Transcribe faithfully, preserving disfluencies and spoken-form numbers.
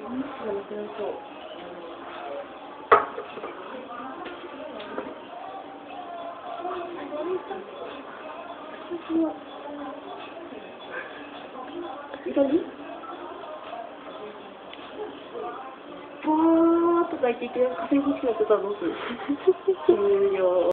いい感じ？ぽーとか言ってて、カフェ欲しくなってたらどうする？終了。